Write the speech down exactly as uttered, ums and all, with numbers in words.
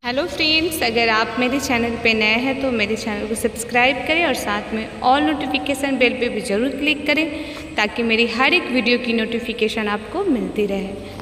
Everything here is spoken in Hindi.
हेलो फ्रेंड्स, अगर आप मेरे चैनल पे नए हैं तो मेरे चैनल को सब्सक्राइब करें और साथ में ऑल नोटिफिकेशन बेल पे भी ज़रूर क्लिक करें ताकि मेरी हर एक वीडियो की नोटिफिकेशन आपको मिलती रहे।